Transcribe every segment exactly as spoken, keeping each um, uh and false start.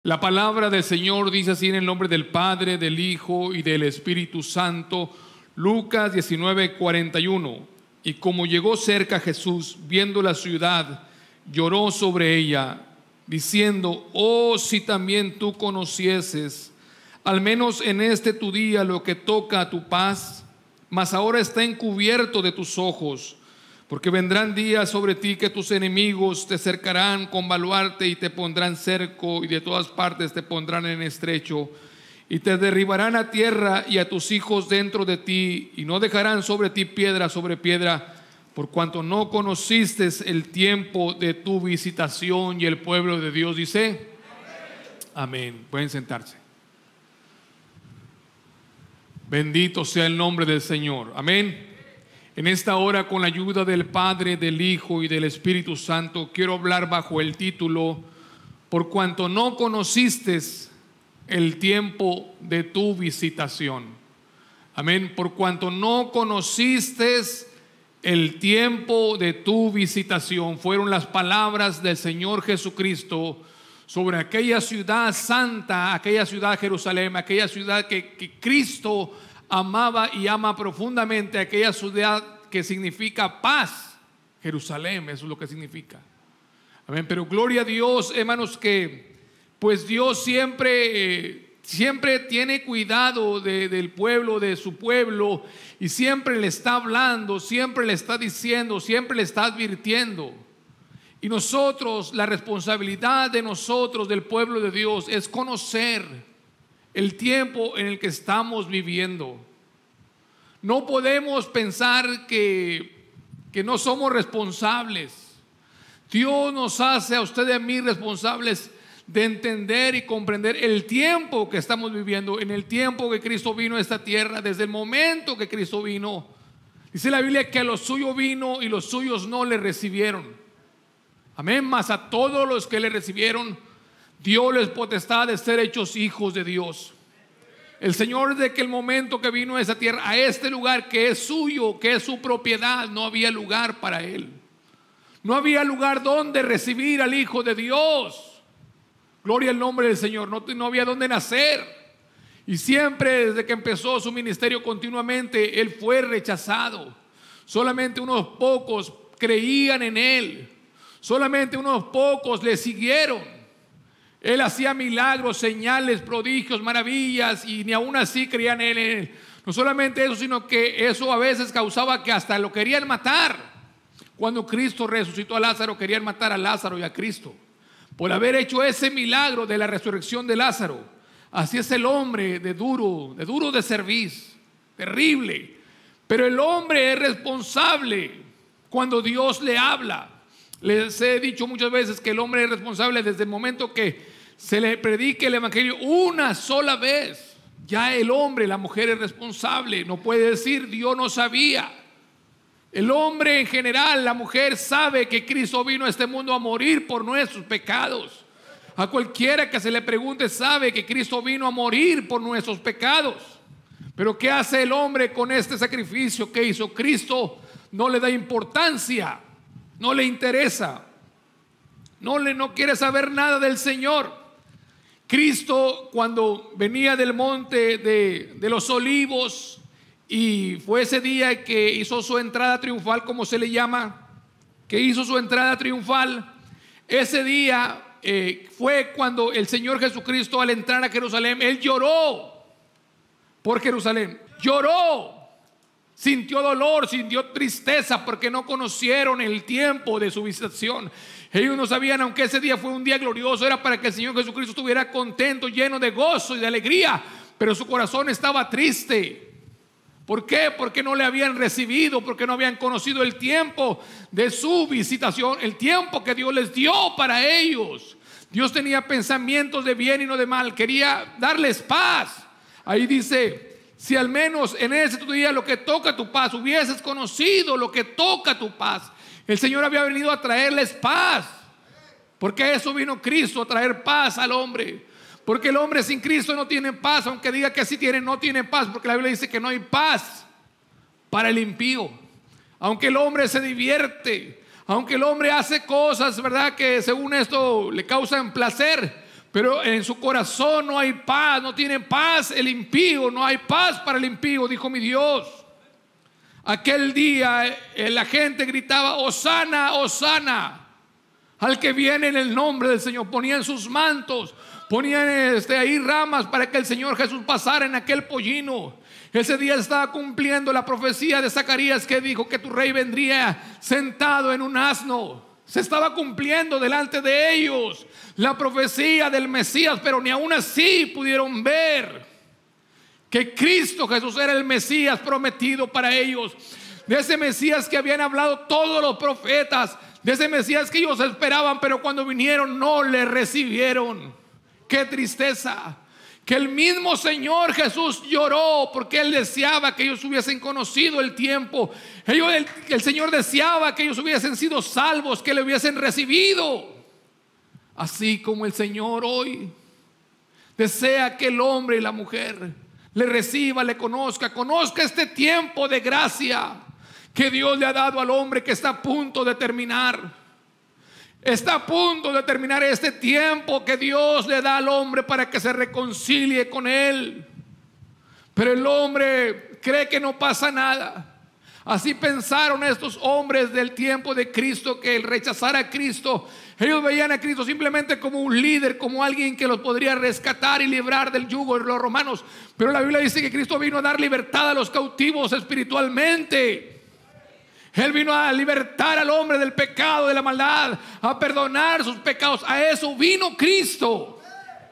La palabra del Señor dice así en el nombre del Padre, del Hijo y del Espíritu Santo. Lucas diecinueve, cuarenta y uno. Y como llegó cerca Jesús, viendo la ciudad, lloró sobre ella, diciendo: oh, si también tú conocieses, al menos en este tu día, lo que toca a tu paz, mas ahora está encubierto de tus ojos. Porque vendrán días sobre ti que tus enemigos te cercarán con baluarte y te pondrán cerco, y de todas partes te pondrán en estrecho, y te derribarán a tierra y a tus hijos dentro de ti, y no dejarán sobre ti piedra sobre piedra, por cuanto no conociste el tiempo de tu visitación. Y el pueblo de Dios dice: amén. Amén. Pueden sentarse. Bendito sea el nombre del Señor. Amén. En esta hora, con la ayuda del Padre, del Hijo y del Espíritu Santo, quiero hablar bajo el título: por cuanto no conociste el tiempo de tu visitación. Amén. Por cuanto no conociste el tiempo de tu visitación. Fueron las palabras del Señor Jesucristo sobre aquella ciudad santa, aquella ciudad Jerusalén, aquella ciudad que, que Cristo amaba y ama profundamente, aquella ciudad que significa paz. Jerusalén, eso es lo que significa. Amén. Pero gloria a Dios, hermanos, que pues Dios siempre eh, siempre tiene cuidado de, del pueblo, de su pueblo, y siempre le está hablando, siempre le está diciendo, siempre le está advirtiendo. Y nosotros, la responsabilidad de nosotros, del pueblo de Dios, es conocer el tiempo en el que estamos viviendo. No podemos pensar que, que no somos responsables. Dios nos hace a usted y a mí responsables de entender y comprender el tiempo que estamos viviendo, en el tiempo que Cristo vino a esta tierra, desde el momento que Cristo vino. Dice la Biblia que a los suyos vino y los suyos no le recibieron. Amén. Mas a todos los que le recibieron, Dios potestad de ser hechos hijos de Dios. El Señor, de que el momento que vino a esa tierra, a este lugar que es suyo, que es su propiedad, no había lugar para Él. No había lugar donde recibir al Hijo de Dios. Gloria al nombre del Señor. No, no había donde nacer. Y siempre, desde que empezó su ministerio, continuamente Él fue rechazado. Solamente unos pocos creían en Él. Solamente unos pocos le siguieron. Él hacía milagros, señales, prodigios, maravillas, y ni aún así creían en Él. No solamente eso, sino que eso a veces causaba que hasta lo querían matar. Cuando Cristo resucitó a Lázaro, querían matar a Lázaro y a Cristo por haber hecho ese milagro de la resurrección de Lázaro. Así es el hombre de duro, de duro de cerviz, terrible. Pero el hombre es responsable cuando Dios le habla. Les he dicho muchas veces que el hombre es responsable desde el momento que se le predique el evangelio una sola vez. Ya el hombre, la mujer es responsable. No puede decir Dios no sabía. El hombre en general, la mujer, sabe que Cristo vino a este mundo a morir por nuestros pecados. A cualquiera que se le pregunte sabe que Cristo vino a morir por nuestros pecados. Pero ¿qué hace el hombre con este sacrificio que hizo Cristo? No le da importancia. No le interesa, no, le, no quiere saber nada del Señor. Cristo, cuando venía del monte de, de los olivos, y fue ese día que hizo su entrada triunfal, como se le llama, que hizo su entrada triunfal, ese día eh, fue cuando el Señor Jesucristo, al entrar a Jerusalén, Él lloró por Jerusalén, lloró. Sintió dolor, sintió tristeza porque no conocieron el tiempo de su visitación. Ellos no sabían, aunque ese día fue un día glorioso, era para que el Señor Jesucristo estuviera contento, lleno de gozo y de alegría. Pero su corazón estaba triste. ¿Por qué? Porque no le habían recibido, porque no habían conocido el tiempo de su visitación, el tiempo que Dios les dio para ellos. Dios tenía pensamientos de bien y no de mal, quería darles paz. Ahí dice: si al menos en ese tu día lo que toca tu paz, hubieses conocido lo que toca tu paz. El Señor había venido a traerles paz. Porque eso vino Cristo, a traer paz al hombre. Porque el hombre sin Cristo no tiene paz. Aunque diga que sí tiene, no tiene paz. Porque la Biblia dice que no hay paz para el impío. Aunque el hombre se divierte, aunque el hombre hace cosas, ¿verdad?, que según esto le causan placer, pero en su corazón no hay paz, no tiene paz el impío, no hay paz para el impío, dijo mi Dios. Aquel día eh, la gente gritaba: Hosana, Hosana al que viene en el nombre del Señor. Ponían sus mantos, ponían este, ahí ramas para que el Señor Jesús pasara en aquel pollino. Ese día estaba cumpliendo la profecía de Zacarías que dijo que tu rey vendría sentado en un asno. Se estaba cumpliendo delante de ellos la profecía del Mesías, pero ni aún así pudieron ver que Cristo Jesús era el Mesías prometido para ellos. De ese Mesías que habían hablado todos los profetas, de ese Mesías que ellos esperaban, pero cuando vinieron no le recibieron. Qué tristeza. Que el mismo Señor Jesús lloró porque Él deseaba que ellos hubiesen conocido el tiempo. Ellos, el, el Señor deseaba que ellos hubiesen sido salvos, que le hubiesen recibido. Así como el Señor hoy desea que el hombre y la mujer le reciba, le conozca, conozca este tiempo de gracia que Dios le ha dado al hombre, que está a punto de terminar. Está a punto de terminar este tiempo que Dios le da al hombre para que se reconcilie con Él. Pero el hombre cree que no pasa nada. Así pensaron estos hombres del tiempo de Cristo, que el rechazar a Cristo, ellos veían a Cristo simplemente como un líder, como alguien que los podría rescatar y librar del yugo de los romanos. Pero la Biblia dice que Cristo vino a dar libertad a los cautivos espiritualmente. Él vino a libertar al hombre del pecado, de la maldad, a perdonar sus pecados. A eso vino Cristo.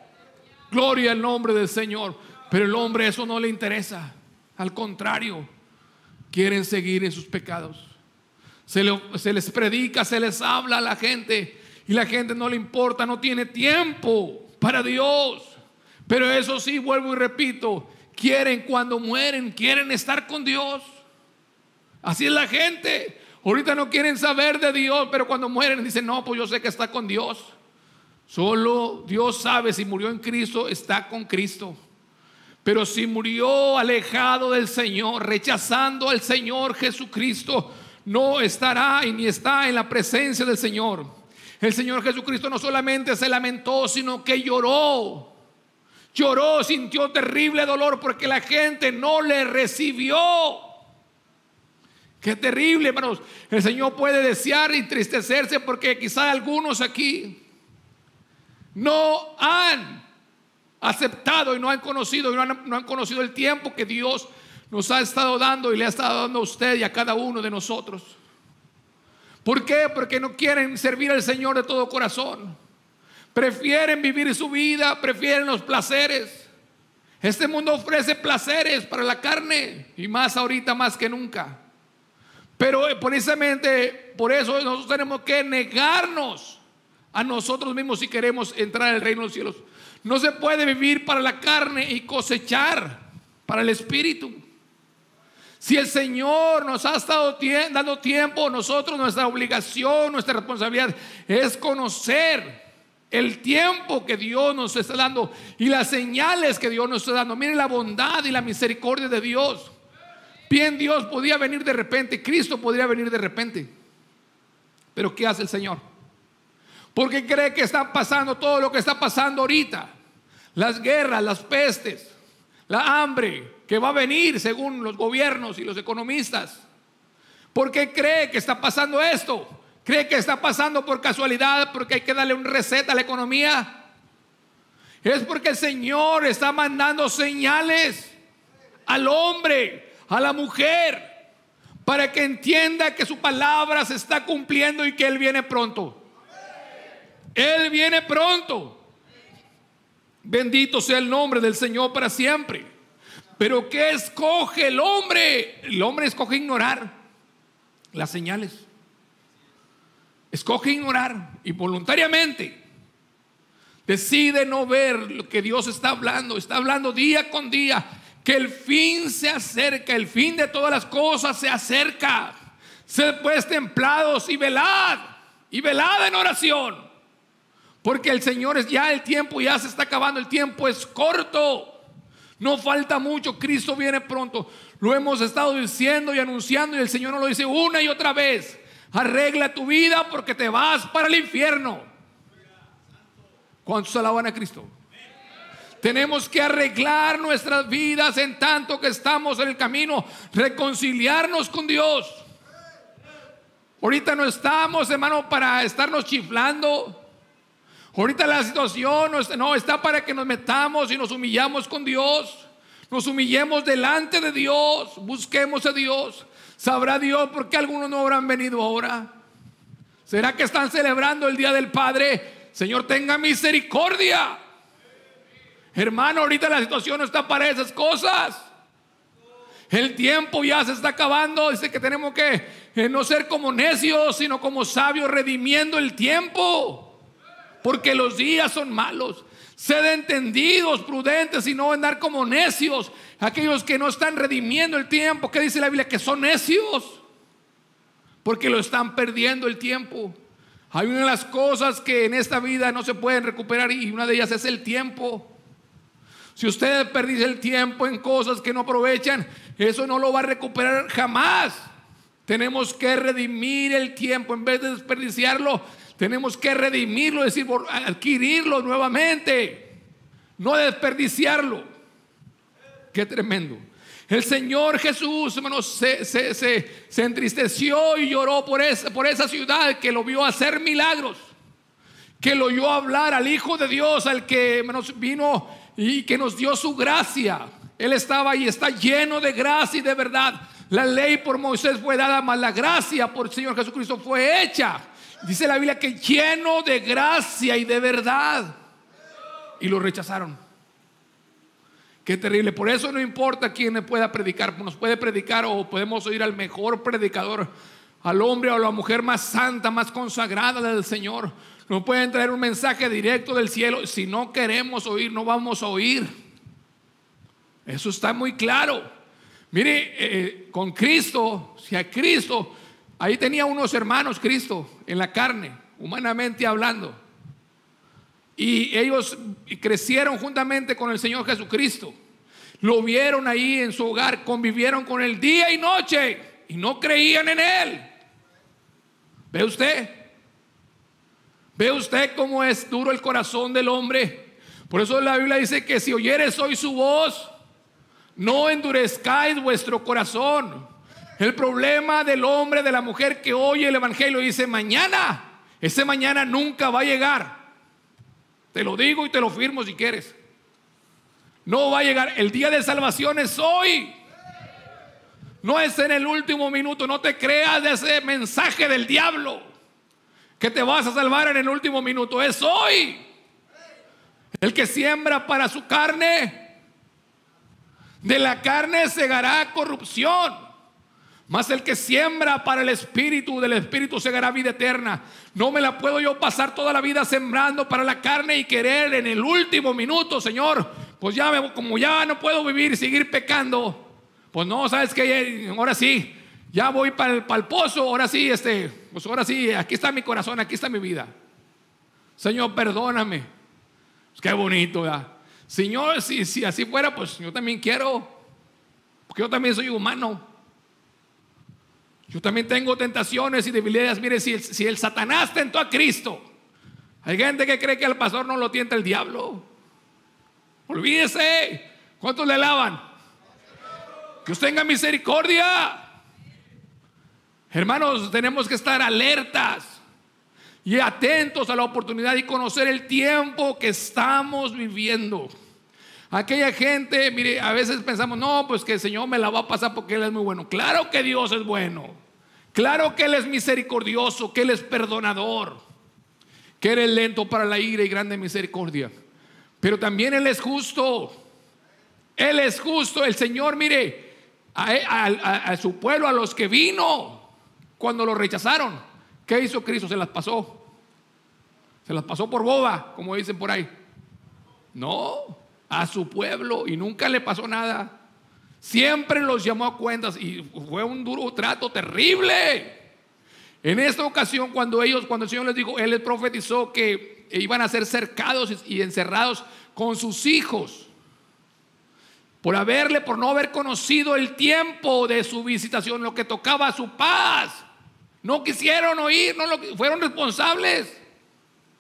Gloria al nombre del Señor. Pero el hombre eso no le interesa. Al contrario, quieren seguir en sus pecados. Se, le, se les predica, se les habla a la gente, y la gente no le importa, no tiene tiempo para Dios. Pero eso sí, vuelvo y repito, quieren cuando mueren, quieren estar con Dios. Así es la gente. Ahorita no quieren saber de Dios, pero cuando mueren dicen: no, pues yo sé que está con Dios. Solo Dios sabe si murió en Cristo, está con Cristo. Pero si murió alejado del Señor, rechazando al Señor Jesucristo, no estará y ni está en la presencia del Señor. El Señor Jesucristo no solamente se lamentó, sino que lloró. Lloró, sintió terrible dolor porque la gente no le recibió. Qué terrible, hermanos. El Señor puede desear y entristecerse porque quizá algunos aquí no han aceptado y no han conocido y no han, no han conocido el tiempo que Dios nos ha estado dando y le ha estado dando a usted y a cada uno de nosotros. ¿Por qué? Porque no quieren servir al Señor de todo corazón. Prefieren vivir su vida, prefieren los placeres. Este mundo ofrece placeres para la carne, y más ahorita más que nunca. Pero precisamente por eso nosotros tenemos que negarnos a nosotros mismos si queremos entrar al reino de los cielos. No se puede vivir para la carne y cosechar para el espíritu. Si el Señor nos ha estado tie- dando tiempo, nosotros, nuestra obligación, nuestra responsabilidad es conocer el tiempo que Dios nos está dando y las señales que Dios nos está dando. Miren la bondad y la misericordia de Dios. Bien, Dios podía venir de repente, Cristo podría venir de repente. Pero ¿qué hace el Señor? Porque cree que está pasando todo lo que está pasando ahorita. Las guerras, las pestes, la hambre que va a venir según los gobiernos y los economistas. ¿Por qué cree que está pasando esto? ¿Cree que está pasando por casualidad porque hay que darle un reset a la economía? Es porque el Señor está mandando señales al hombre, a la mujer, para que entienda que su palabra se está cumpliendo y que Él viene pronto. Él viene pronto. Bendito sea el nombre del Señor para siempre. Pero ¿qué escoge el hombre? El hombre escoge ignorar las señales. Escoge ignorar y voluntariamente decide no ver lo que Dios está hablando. Está hablando día con día que el fin se acerca, el fin de todas las cosas se acerca. Sed pues templados y velad, y velad en oración, porque el Señor es ya, el tiempo ya se está acabando, el tiempo es corto, no falta mucho, Cristo viene pronto. Lo hemos estado diciendo y anunciando, y el Señor nos lo dice una y otra vez: arregla tu vida porque te vas para el infierno. ¿Cuántos alaban a Cristo? Tenemos que arreglar nuestras vidas en tanto que estamos en el camino, reconciliarnos con Dios. Ahorita no estamos, hermano, para estarnos chiflando. Ahorita la situación no está, no, está para que nos metamos y nos humillamos con Dios. Nos humillemos delante de Dios, busquemos a Dios. ¿Sabrá Dios por qué algunos no habrán venido ahora? ¿Será que están celebrando el Día del Padre? Señor, tenga misericordia. Hermano, ahorita la situación no está para esas cosas. El tiempo ya se está acabando. Dice que tenemos que eh, no ser como necios, sino como sabios, redimiendo el tiempo, porque los días son malos. Sed entendidos, prudentes, y no andar como necios. Aquellos que no están redimiendo el tiempo, ¿qué dice la Biblia? Que son necios, porque lo están perdiendo el tiempo. Hay una de las cosas que en esta vida no se pueden recuperar, y una de ellas es el tiempo. Si usted perdió el tiempo en cosas que no aprovechan, eso no lo va a recuperar jamás. Tenemos que redimir el tiempo. En vez de desperdiciarlo, tenemos que redimirlo, es decir, adquirirlo nuevamente, no desperdiciarlo. Qué tremendo. El Señor Jesús, hermanos, se, se, se, se entristeció y lloró por esa, por esa ciudad que lo vio hacer milagros, que lo oyó hablar al Hijo de Dios, al que nos vino y que nos dio su gracia. Él estaba y está lleno de gracia y de verdad. La ley por Moisés fue dada, mas la gracia por el Señor Jesucristo fue hecha. Dice la Biblia que lleno de gracia y de verdad. Y lo rechazaron. Qué terrible. Por eso no importa quién pueda predicar. Nos puede predicar o podemos oír al mejor predicador, al hombre o a la mujer más santa, más consagrada del Señor. Nos pueden traer un mensaje directo del cielo. Si no queremos oír, no vamos a oír. Eso está muy claro. Mire, eh, con Cristo, si a Cristo, ahí tenía unos hermanos Cristo en la carne, humanamente hablando, y ellos crecieron juntamente con el Señor Jesucristo. Lo vieron ahí en su hogar, convivieron con él día y noche y no creían en él. ¿Ve usted? ¿Ve usted cómo es duro el corazón del hombre? Por eso la Biblia dice que si oyeres hoy su voz, no endurezcáis vuestro corazón. El problema del hombre, de la mujer que oye el evangelio y dice mañana, ese mañana nunca va a llegar. Te lo digo y te lo firmo si quieres. No va a llegar. El día de salvación es hoy. No es en el último minuto. No te creas de ese mensaje del diablo que te vas a salvar en el último minuto. Es hoy. El que siembra para su carne, de la carne segará corrupción, mas el que siembra para el Espíritu, del Espíritu segará vida eterna. No me la puedo yo pasar toda la vida sembrando para la carne y querer en el último minuto, Señor, pues ya me, como ya no puedo vivir, seguir pecando. Pues no, sabes que ahora sí, ya voy para el, para el pozo. Ahora sí, este, pues ahora sí, aquí está mi corazón, aquí está mi vida. Señor, perdóname. Pues qué bonito, ¿verdad? Señor, si, si así fuera, pues yo también quiero, porque yo también soy humano. Yo también tengo tentaciones y debilidades. Mire, si el, si el Satanás tentó a Cristo, hay gente que cree que al pastor no lo tienta el diablo. Olvídese. ¿Cuántos le alaban? Dios tenga misericordia. Hermanos, tenemos que estar alertas y atentos a la oportunidad y conocer el tiempo que estamos viviendo. Aquella gente, mire, a veces pensamos, no, pues que el Señor me la va a pasar porque Él es muy bueno. Claro que Dios es bueno. Claro que Él es misericordioso, que Él es perdonador, que Él es lento para la ira y grande misericordia. Pero también Él es justo. Él es justo. El Señor, mire, a, a, a, a su pueblo, a los que vino, cuando lo rechazaron, ¿qué hizo Cristo? Se las pasó. Se las pasó por boba, como dicen por ahí. No, a su pueblo, y nunca le pasó nada. Siempre los llamó a cuentas y fue un duro trato terrible. En esta ocasión, cuando ellos, cuando el Señor les dijo, Él les profetizó que iban a ser cercados y encerrados con sus hijos por haberle, por no haber conocido el tiempo de su visitación, lo que tocaba a su paz. No quisieron oír, no lo, fueron responsables.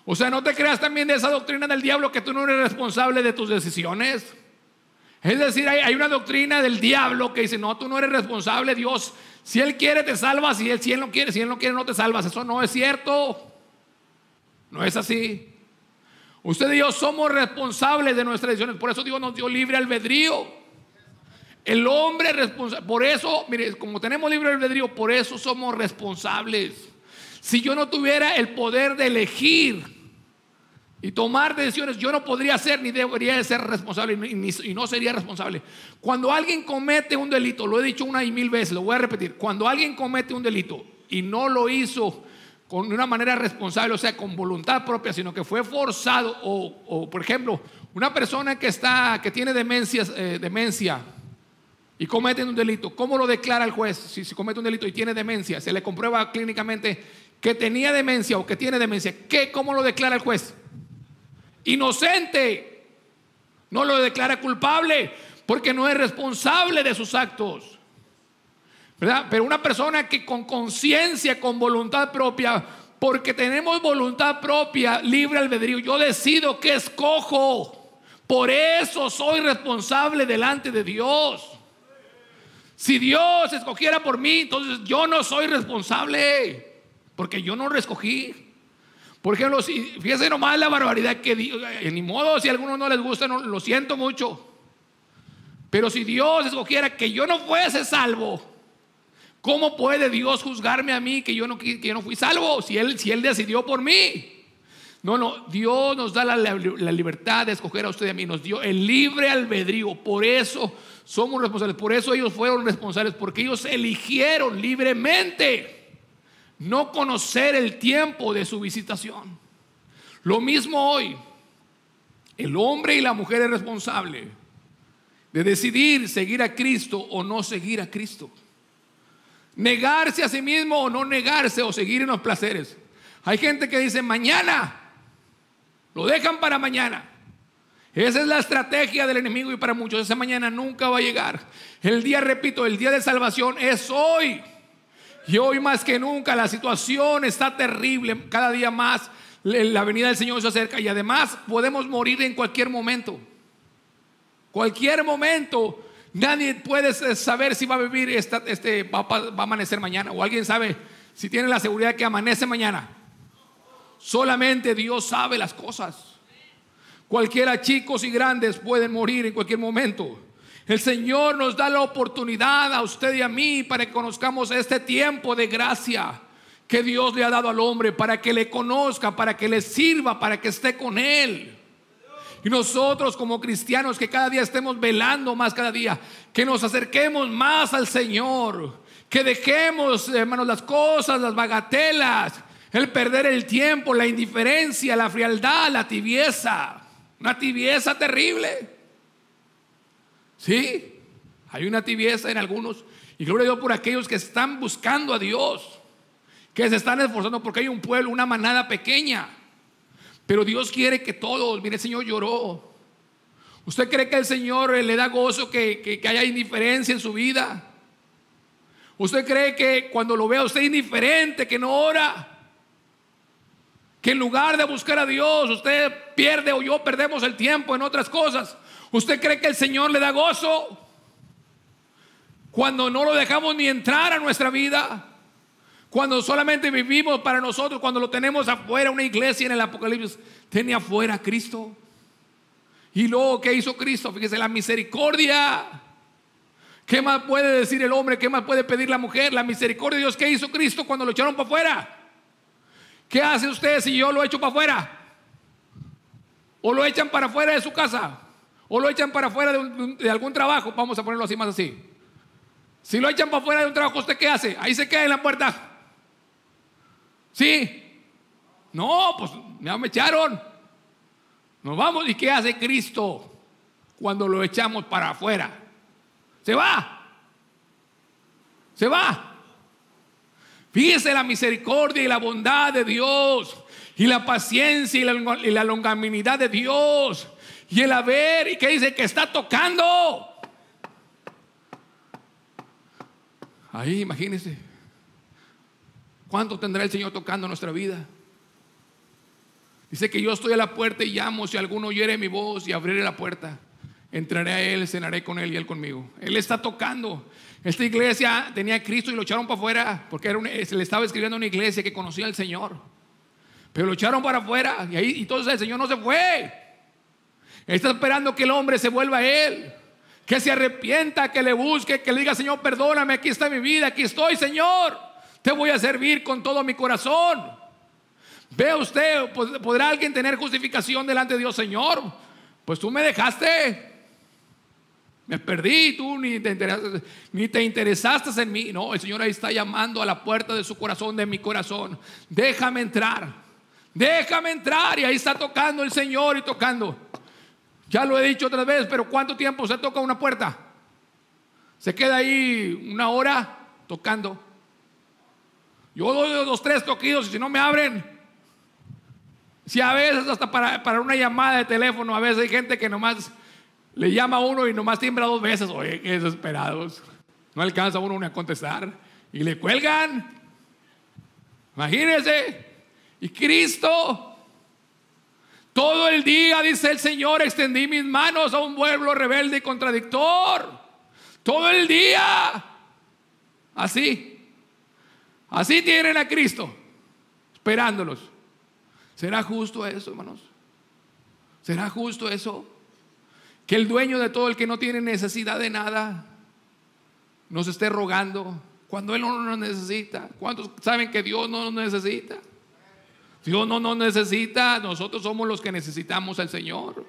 O sea, no te creas también de esa doctrina del diablo que tú no eres responsable de tus decisiones. Es decir, hay, hay una doctrina del diablo que dice: no, tú no eres responsable. Dios, si Él quiere te salvas, si él, si él no quiere, si Él no quiere no te salvas. Eso no es cierto. No es así. Usted y yo somos responsables de nuestras decisiones. Por eso Dios nos dio libre albedrío. El hombre es responsable. Por eso, mire, como tenemos libre albedrío, por eso somos responsables. Si yo no tuviera el poder de elegir y tomar decisiones, yo no podría ser ni debería de ser responsable, y, ni, y no sería responsable. Cuando alguien comete un delito, lo he dicho una y mil veces, lo voy a repetir: cuando alguien comete un delito y no lo hizo con una manera responsable, o sea, con voluntad propia, sino que fue forzado, o, o por ejemplo, una persona que está, que tiene demencia, eh, demencia y comete un delito, ¿cómo lo declara el juez? Si, si comete un delito y tiene demencia, se le comprueba clínicamente que tenía demencia o que tiene demencia, ¿qué, ¿cómo lo declara el juez? Inocente. No lo declara culpable porque no es responsable de sus actos, ¿verdad? Pero una persona que con conciencia, con voluntad propia, porque tenemos voluntad propia, libre albedrío, yo decido qué escojo, por eso soy responsable delante de Dios. Si Dios escogiera por mí, entonces yo no soy responsable, porque yo no lo escogí. Por ejemplo, si, fíjense nomás la barbaridad que Dios, ni modo, si a algunos no les gusta, no, lo siento mucho. Pero si Dios escogiera que yo no fuese salvo, ¿cómo puede Dios juzgarme a mí que yo no, que yo no fui salvo? Si Él, si Él decidió por mí. No, no, Dios nos da la, la, la libertad de escoger a usted y a mí. Nos dio el libre albedrío. Por eso somos responsables. Por eso ellos fueron responsables, porque ellos eligieron libremente no conocer el tiempo de su visitación. Lo mismo hoy. El hombre y la mujer es responsable de decidir seguir a Cristo o no seguir a Cristo, negarse a sí mismo o no negarse, o seguir en los placeres. Hay gente que dice mañana, lo dejan para mañana. Esa es la estrategia del enemigo, y para muchos esa mañana nunca va a llegar. El día, repito, el día de salvación es hoy. Y hoy más que nunca la situación está terrible. Cada día más la venida del Señor se acerca, y además podemos morir en cualquier momento. Cualquier momento. Nadie puede saber si va a vivir esta, este, va, va a amanecer mañana. O alguien sabe si tiene la seguridad que amanece mañana. Solamente Dios sabe las cosas. Cualquiera, chicos y grandes, pueden morir en cualquier momento. El Señor nos da la oportunidad a usted y a mí para que conozcamos este tiempo de gracia que Dios le ha dado al hombre, para que le conozca, para que le sirva, para que esté con Él. Y nosotros como cristianos, que cada día estemos velando más cada día, que nos acerquemos más al Señor, que dejemos, hermanos, las cosas, las bagatelas, el perder el tiempo, la indiferencia, la frialdad, la tibieza. Una tibieza terrible. Sí, hay una tibieza en algunos, y gloria a Dios por aquellos que están buscando a Dios, que se están esforzando, porque hay un pueblo, una manada pequeña. Pero Dios quiere que todos, mire, el Señor lloró. ¿Usted cree que el Señor le da gozo que, que, que haya indiferencia en su vida? ¿Usted cree que cuando lo vea usted indiferente, que no ora, que en lugar de buscar a Dios usted pierde, o yo perdemos el tiempo en otras cosas? ¿Usted cree que el Señor le da gozo cuando no lo dejamos ni entrar a nuestra vida? Cuando solamente vivimos para nosotros, cuando lo tenemos afuera. Una iglesia en el Apocalipsis tenía afuera a Cristo. Y luego, ¿qué hizo Cristo? Fíjese, la misericordia. ¿Qué más puede decir el hombre? ¿Qué más puede pedir la mujer? La misericordia de Dios. ¿Qué hizo Cristo cuando lo echaron para afuera? ¿Qué hace usted si yo lo echo para afuera? ¿O lo echan para afuera de su casa? ¿O lo echan para afuera de, un, de algún trabajo? Vamos a ponerlo así, más así. Si lo echan para afuera de un trabajo, ¿usted qué hace? Ahí se queda en la puerta. ¿Sí? No, pues ya me echaron. Nos vamos. ¿Y qué hace Cristo cuando lo echamos para afuera? Se va. Se va. Fíjese la misericordia y la bondad de Dios, y la paciencia y la, y la longanimidad de Dios, y el haber, y que dice que está tocando. Ahí, imagínense cuánto tendrá el Señor tocando nuestra vida. Dice que yo estoy a la puerta y llamo. Si alguno oyere mi voz y abriere la puerta, entraré a él, cenaré con él y él conmigo. Él está tocando. Esta iglesia tenía a Cristo y lo echaron para afuera porque era un, se le estaba escribiendo a una iglesia que conocía al Señor, pero lo echaron para afuera. Y ahí y entonces el Señor no se fue. Está esperando que el hombre se vuelva a él, que se arrepienta, que le busque, que le diga: Señor, perdóname, aquí está mi vida, aquí estoy, Señor, te voy a servir con todo mi corazón. Vea usted, ¿podrá alguien tener justificación delante de Dios? Señor, pues tú me dejaste, me perdí, tú ni te interesaste, ni te interesaste en mí. No, el Señor ahí está llamando a la puerta de su corazón, de mi corazón. Déjame entrar, déjame entrar. Y ahí está tocando el Señor y tocando. Ya lo he dicho otra vez, pero ¿cuánto tiempo se toca una puerta? Se queda ahí una hora tocando. Yo doy dos, tres toquidos y si no me abren. Si a veces hasta para, para una llamada de teléfono, a veces hay gente que nomás le llama a uno y nomás timbra dos veces. Oye, qué desesperados. No alcanza uno ni a contestar y le cuelgan. Imagínense. Y Cristo, todo el día, dice el Señor, extendí mis manos a un pueblo rebelde y contradictor. Todo el día. Así. Así tienen a Cristo, esperándolos. ¿Será justo eso, hermanos? ¿Será justo eso? Que el dueño de todo, el que no tiene necesidad de nada, nos esté rogando cuando Él no nos necesita. ¿Cuántos saben que Dios no nos necesita? Dios no nos necesita. Nosotros somos los que necesitamos al Señor.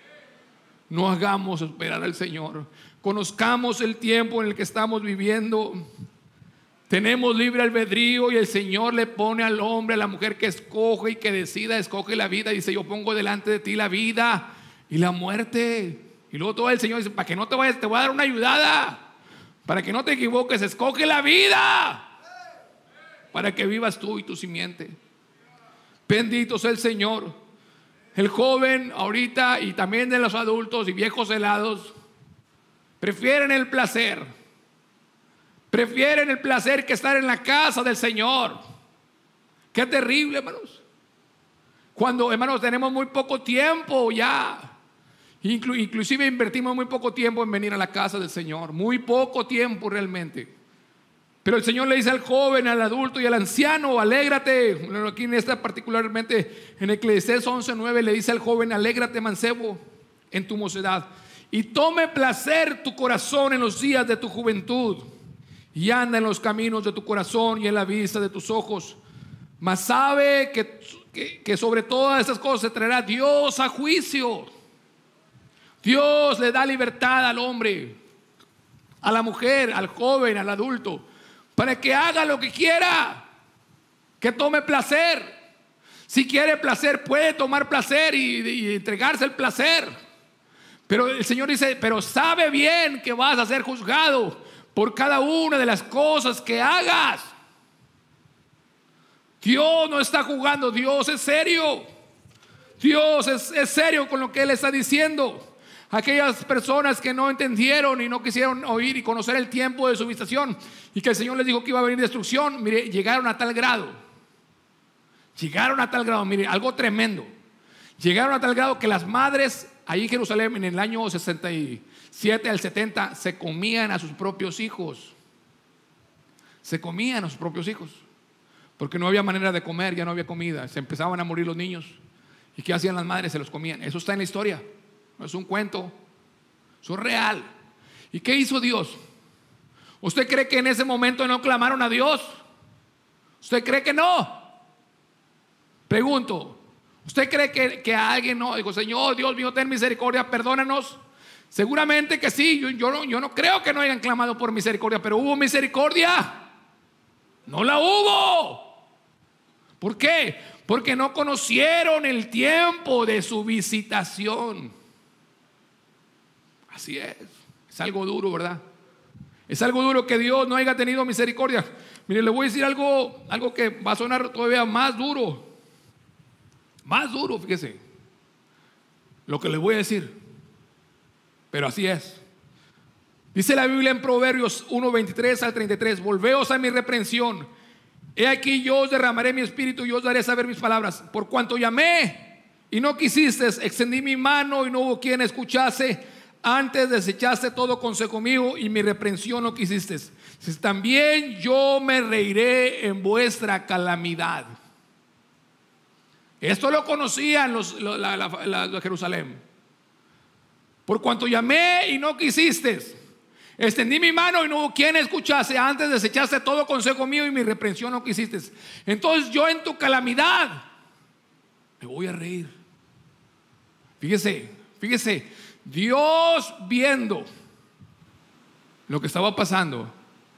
No hagamos esperar al Señor. Conozcamos el tiempo en el que estamos viviendo. Tenemos libre albedrío y el Señor le pone al hombre, a la mujer que escoge y que decida, escoge la vida. Dice: yo pongo delante de ti la vida y la muerte. Y luego todo el Señor dice: para que no te vayas, te voy a dar una ayudada, para que no te equivoques, escoge la vida para que vivas tú y tu simiente. Bendito sea el Señor. El joven ahorita, y también de los adultos y viejos helados, prefieren el placer. Prefieren el placer que estar en la casa del Señor. Qué terrible, hermanos. Cuando, hermanos, tenemos muy poco tiempo ya. Inclu inclusive invertimos muy poco tiempo en venir a la casa del Señor. Muy poco tiempo realmente. Pero el Señor le dice al joven, al adulto y al anciano: alégrate. Aquí en esta particularmente en Eclesiastés once nueve le dice al joven: alégrate, mancebo, en tu mocedad, y tome placer tu corazón en los días de tu juventud, y anda en los caminos de tu corazón y en la vista de tus ojos. Mas sabe que, que, que sobre todas esas cosas se traerá Dios a juicio. Dios le da libertad al hombre, a la mujer, al joven, al adulto, para que haga lo que quiera, que tome placer. Si quiere placer, puede tomar placer y, y entregarse el placer. Pero el Señor dice: pero sabe bien que vas a ser juzgado por cada una de las cosas que hagas. Dios no está jugando. Dios es serio. Dios es, es serio con lo que Él está diciendo. Aquellas personas que no entendieron y no quisieron oír y conocer el tiempo de su visitación, y que el Señor les dijo que iba a venir destrucción, mire, llegaron a tal grado. Llegaron a tal grado, mire, algo tremendo. Llegaron a tal grado que las madres ahí en Jerusalén, en el año sesenta y siete al setenta, se comían a sus propios hijos. Se comían a sus propios hijos, porque no había manera de comer, ya no había comida. Se empezaban a morir los niños. ¿Y qué hacían las madres? Se los comían. Eso está en la historia, no es un cuento, eso es real. ¿Y qué hizo Dios? ¿Usted cree que en ese momento no clamaron a Dios? ¿Usted cree que no? Pregunto, ¿usted cree que, que a alguien no dijo: Señor Dios mío, ten misericordia, perdónanos? Seguramente que sí. Yo, yo, no, yo no creo que no hayan clamado por misericordia, pero ¿hubo misericordia? No la hubo. ¿Por qué? Porque no conocieron el tiempo de su visitación. Así es. Es algo duro, ¿verdad? Es algo duro que Dios no haya tenido misericordia. Mire, le voy a decir algo, algo que va a sonar todavía más duro. Más duro, fíjese lo que les voy a decir, pero así es. Dice la Biblia en Proverbios uno veintitrés al treinta y tres: volveos a mi reprensión, he aquí yo os derramaré mi espíritu y os daré saber mis palabras. Por cuanto llamé, y no quisiste. Extendí mi mano y no hubo quien escuchase. Antes desechaste todo consejo mío y mi reprensión no quisiste. También yo me reiré en vuestra calamidad. Esto lo conocían los, la, la, la, la Jerusalén. Por cuanto llamé y no quisiste, extendí mi mano y no hubo quien escuchase. Antes desechaste todo consejo mío y mi reprensión no quisiste. Entonces yo en tu calamidad me voy a reír. Fíjese, fíjese, Dios viendo lo que estaba pasando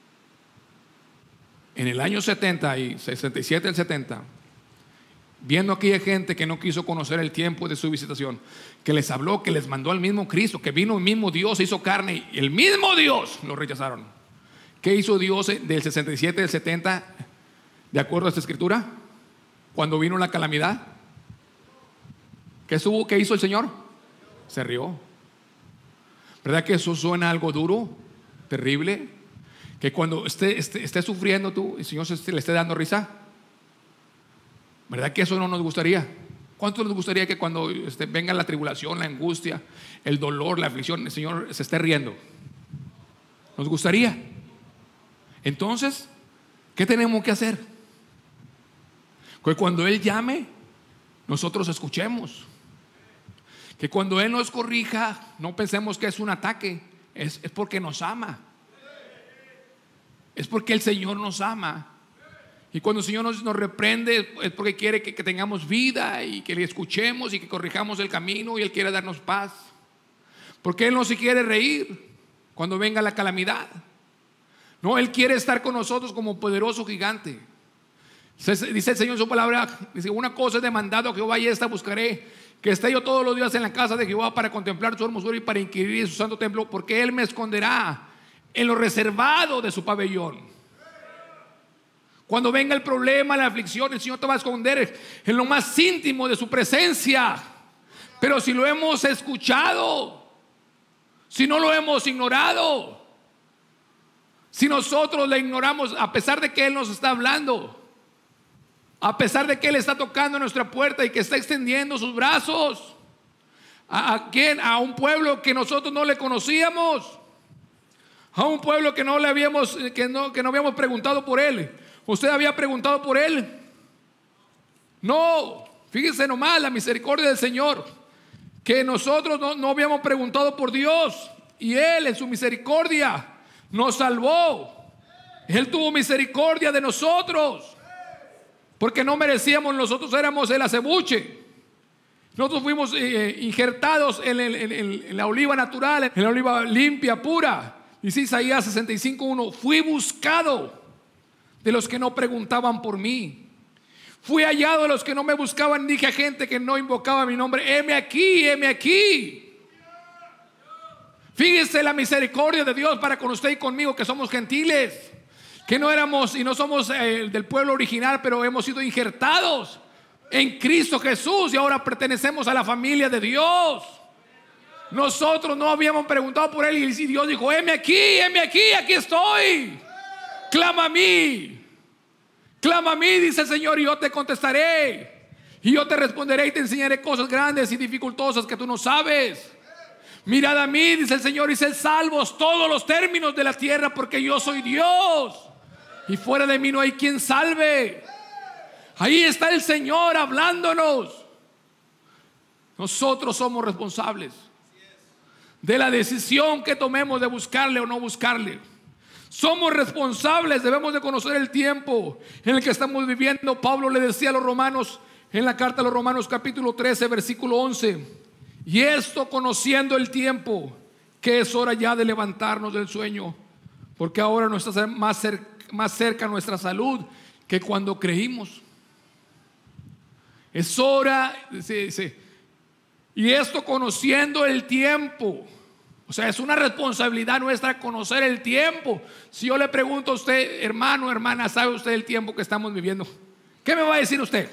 en el año setenta y sesenta y siete, el setenta, viendo a aquella gente que no quiso conocer el tiempo de su visitación, que les habló, que les mandó al mismo Cristo, que vino el mismo Dios, se hizo carne, y el mismo Dios lo rechazaron. ¿Qué hizo Dios del sesenta y siete al setenta de acuerdo a esta escritura? Cuando vino la calamidad, ¿qué, subo, ¿qué hizo el Señor? Se rió. ¿Verdad que eso suena algo duro, terrible? Que cuando esté, esté, esté sufriendo tú, el Señor se, le esté dando risa. ¿Verdad que eso no nos gustaría? ¿Cuánto nos gustaría que cuando este, venga la tribulación, la angustia, el dolor, la aflicción, el Señor se esté riendo? Nos gustaría. Entonces, ¿qué tenemos que hacer? Que cuando Él llame, nosotros escuchemos. Que cuando Él nos corrija, no pensemos que es un ataque, es, es porque nos ama. Es porque el Señor nos ama. Y cuando el Señor nos, nos reprende, es porque quiere que, que tengamos vida y que le escuchemos y que corrijamos el camino, y Él quiere darnos paz. Porque Él no se quiere reír cuando venga la calamidad. No, Él quiere estar con nosotros como poderoso gigante. Dice el Señor en su palabra, dice: una cosa he demandado a Jehová y esta buscaré, que esté yo todos los días en la casa de Jehová para contemplar su hermosura y para inquirir en su santo templo, porque Él me esconderá en lo reservado de su pabellón. Cuando venga el problema, la aflicción, el Señor te va a esconder en lo más íntimo de su presencia. Pero si lo hemos escuchado, si no lo hemos ignorado, si nosotros le ignoramos, a pesar de que Él nos está hablando, a pesar de que Él está tocando nuestra puerta y que está extendiendo sus brazos, ¿a, a quién? A un pueblo que nosotros no le conocíamos, a un pueblo que no le habíamos, que no, que no habíamos preguntado por Él. ¿Usted había preguntado por Él? No. Fíjese nomás la misericordia del Señor, que nosotros no, no habíamos preguntado por Dios, y Él en su misericordia nos salvó. Él tuvo misericordia de nosotros, porque no merecíamos. Nosotros éramos el acebuche. Nosotros fuimos eh, injertados en, el, en, el, en la oliva natural, en la oliva limpia, pura. Dice Isaías sesenta y cinco uno: fui buscado de los que no preguntaban por mí, fui hallado de los que no me buscaban. Dije a gente que no invocaba mi nombre: heme aquí, heme aquí. Fíjese la misericordia de Dios para con usted y conmigo, que somos gentiles, que no éramos y no somos eh, del pueblo original, pero hemos sido injertados en Cristo Jesús y ahora pertenecemos a la familia de Dios. Nosotros no habíamos preguntado por Él, y Dios dijo: heme aquí, heme aquí, aquí estoy. Clama a mí, clama a mí, dice el Señor, y yo te contestaré, y yo te responderé y te enseñaré cosas grandes y dificultosas que tú no sabes. Mirad a mí, dice el Señor, y sed salvos todos los términos de la tierra, porque yo soy Dios y fuera de mí no hay quien salve. Ahí está el Señor hablándonos. Nosotros somos responsables de la decisión que tomemos de buscarle o no buscarle. Somos responsables, debemos de conocer el tiempo en el que estamos viviendo. Pablo le decía a los romanos en la carta a los Romanos capítulo trece versículo once: y esto conociendo el tiempo, que es hora ya de levantarnos del sueño, porque ahora no está más cerca, más cerca nuestra salud que cuando creímos. Es hora, dice, dice, y esto conociendo el tiempo. O sea, es una responsabilidad nuestra conocer el tiempo. Si yo le pregunto a usted, hermano, hermana, ¿sabe usted el tiempo que estamos viviendo? ¿Qué me va a decir usted?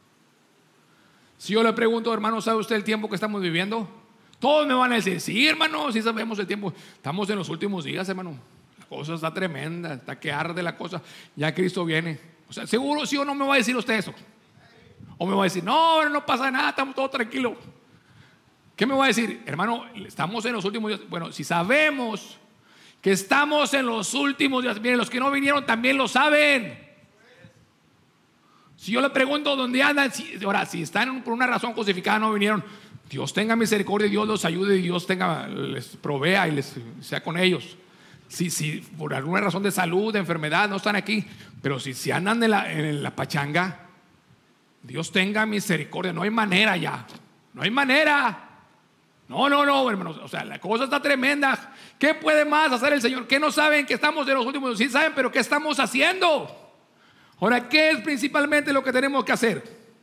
Si yo le pregunto, hermano, ¿sabe usted el tiempo que estamos viviendo? Todos me van a decir: sí, hermano, sí sabemos el tiempo. Estamos en los últimos días, hermano. La cosa está tremenda, está que arde la cosa. Ya Cristo viene. O sea, seguro sí o no me va a decir usted eso. O me va a decir, no, no pasa nada, estamos todos tranquilos. ¿Qué me va a decir? Hermano, estamos en los últimos días. Bueno, si sabemos que estamos en los últimos días, miren, los que no vinieron también lo saben. Si yo le pregunto dónde andan, si, ahora, si están por una razón justificada, no vinieron, Dios tenga misericordia, Dios los ayude y Dios tenga, les provea y les sea con ellos. Si, si por alguna razón de salud, de enfermedad, no están aquí, pero si, si andan en la, en la pachanga, Dios tenga misericordia. No hay manera ya, no hay manera. No, no, no, hermanos, o sea, la cosa está tremenda. ¿Qué puede más hacer el Señor? ¿Qué no saben que estamos en los últimos? Sí saben, pero ¿qué estamos haciendo? Ahora, ¿qué es principalmente lo que tenemos que hacer?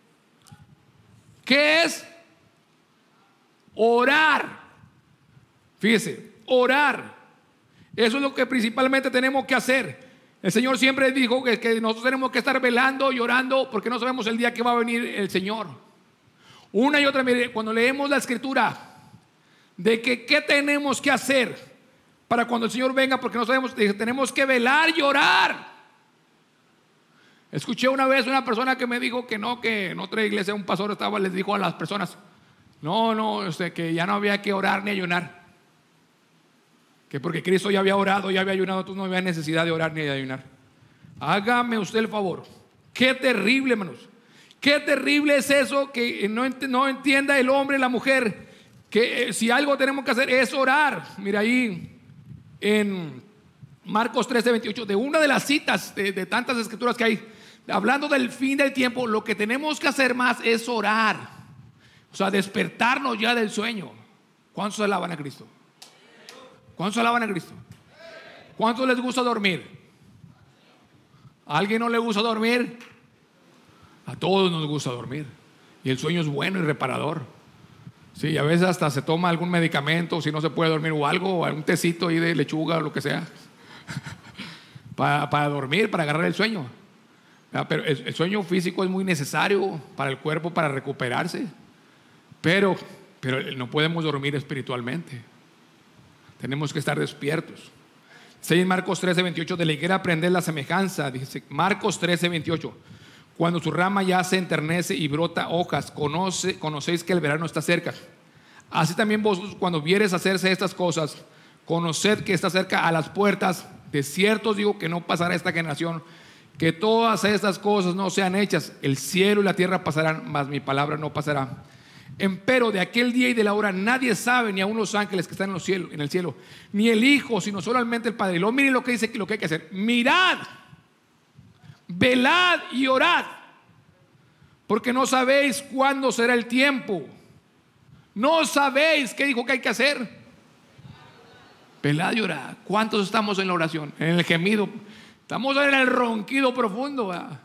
¿Qué es? Orar. Fíjese, orar. Eso es lo que principalmente tenemos que hacer. El Señor siempre dijo que, que nosotros tenemos que estar velando y orando, porque no sabemos el día que va a venir el Señor. Una y otra vez, cuando leemos la Escritura, de que qué tenemos que hacer para cuando el Señor venga, porque no sabemos, tenemos que velar y orar. Escuché una vez una persona que me dijo que no, que en otra iglesia un pastor estaba, les dijo a las personas, no, no, o sea, que ya no había que orar ni ayunar, que porque Cristo ya había orado, ya había ayunado, tú no había necesidad de orar ni de ayunar. Hágame usted el favor. Qué terrible, hermanos. Qué terrible es eso, que no, no entienda el hombre y la mujer que eh, si algo tenemos que hacer es orar. Mira ahí en Marcos trece veintiocho, de una de las citas de, de tantas escrituras que hay, hablando del fin del tiempo, lo que tenemos que hacer más es orar. O sea, despertarnos ya del sueño. ¿Cuántos alaban a Cristo? ¿Cuántos alaban a Cristo? ¿Cuántos les gusta dormir? ¿A alguien no le gusta dormir? A todos nos gusta dormir. Y el sueño es bueno y reparador. Sí, a veces hasta se toma algún medicamento si no se puede dormir o algo, o algún tecito ahí de lechuga o lo que sea para, para dormir, para agarrar el sueño. Pero el, el sueño físico es muy necesario para el cuerpo, para recuperarse. Pero, pero no podemos dormir espiritualmente. Tenemos que estar despiertos. Dice en Marcos trece veintiocho, de la higuera aprended la semejanza. Dice Marcos trece veintiocho, cuando su rama ya se enternece y brota hojas, conoce, conocéis que el verano está cerca. Así también vosotros, cuando viereis hacerse estas cosas, conoced que está cerca a las puertas. De cierto os digo que no pasará esta generación, que todas estas cosas no sean hechas. El cielo y la tierra pasarán, mas mi palabra no pasará. Empero de aquel día y de la hora nadie sabe, ni aun los ángeles que están en, los cielos, en el cielo, ni el Hijo, sino solamente el Padre. Y luego miren lo que dice, lo que hay que hacer. Mirad, velad y orad, porque no sabéis cuándo será el tiempo. No sabéis. ¿Qué dijo que hay que hacer? Velad y orad. ¿Cuántos estamos en la oración? En el gemido. Estamos en el ronquido profundo, ¿verdad?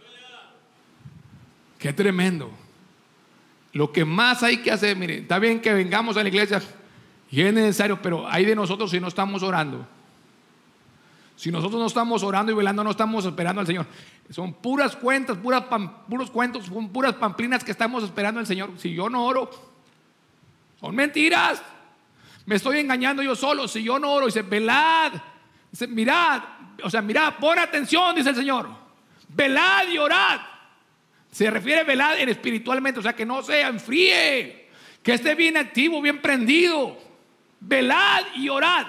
Qué tremendo. Lo que más hay que hacer, miren, está bien que vengamos a la iglesia y es necesario, pero hay de nosotros si no estamos orando. Si nosotros no estamos orando y velando, no estamos esperando al Señor. Son puras cuentas, puras pam, puros cuentos, son puras pamplinas que estamos esperando al Señor. Si yo no oro, son mentiras. Me estoy engañando yo solo. Si yo no oro, dice, velad, dice, mirad, o sea, mirad, pon atención, dice el Señor. Velad y orad. Se refiere a velad en espiritualmente, o sea, que no se enfríe, que esté bien activo, bien prendido. Velad y orad.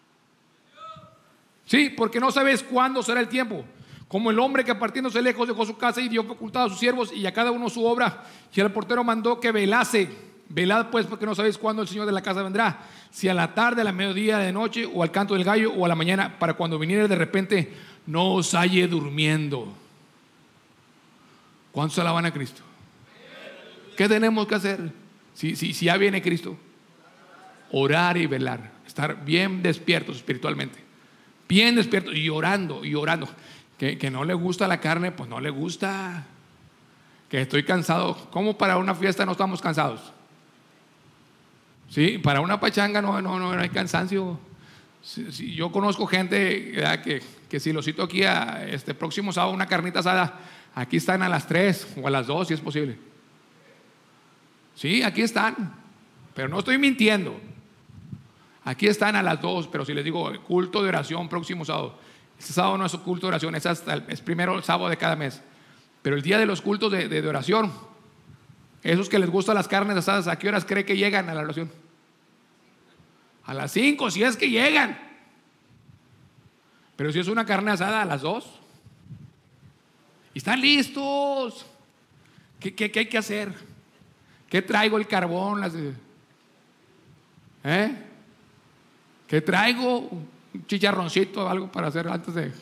Sí, porque no sabes cuándo será el tiempo. Como el hombre que partiéndose lejos dejó su casa y dio facultad a sus siervos y a cada uno su obra, y el portero mandó que velase. Velad pues, porque no sabéis cuándo el Señor de la casa vendrá, si a la tarde, a la mediodía, de noche, o al canto del gallo, o a la mañana, para cuando viniere de repente no os halle durmiendo. ¿Cuántos alaban a Cristo? ¿Qué tenemos que hacer si, si, si ya viene Cristo? Orar y velar, estar bien despiertos espiritualmente, bien despiertos y orando y orando. Que, que no le gusta la carne, pues no le gusta. Que estoy cansado. ¿Cómo para una fiesta no estamos cansados? Sí, para una pachanga no, no, no, no hay cansancio. Si, si, yo conozco gente que, que si lo cito aquí a este próximo sábado una carnita asada, aquí están a las tres o a las dos si es posible. Sí, aquí están, pero no estoy mintiendo. Aquí están a las dos, pero si les digo culto de oración próximo sábado, este sábado no es culto de oración, es hasta el es primero el sábado de cada mes, pero el día de los cultos de, de, de oración Esos que les gustan las carnes asadas, ¿a qué horas cree que llegan a la oración? A las cinco, si es que llegan. Pero si es una carne asada, a las dos. Y están listos. ¿Qué, qué, qué hay que hacer? ¿Qué traigo? El carbón. Las, ¿eh? ¿Qué traigo? Un chicharroncito o algo para hacer antes de...